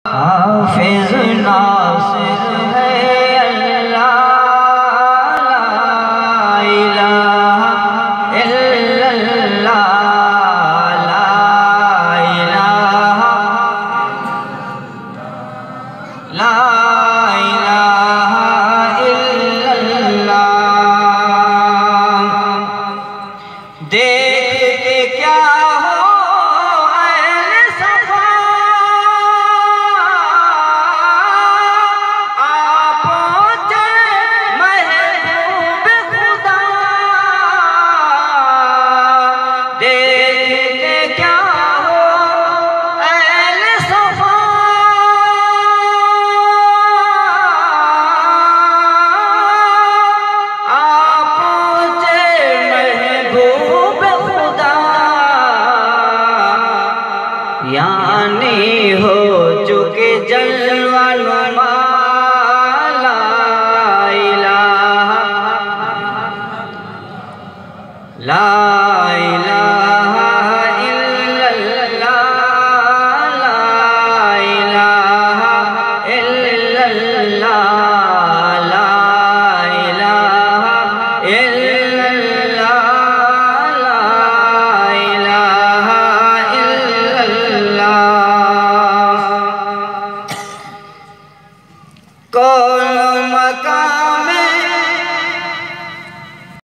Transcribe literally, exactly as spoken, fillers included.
हाफिज नासिर है अल्लाह, ला इलाहा इल्लल्लाह, ला इलाहा ला इलाहा इल्लल्लाह। देख के क्या यानी हो चुके जलवा नुमा, ला इलाहा ला इलाहा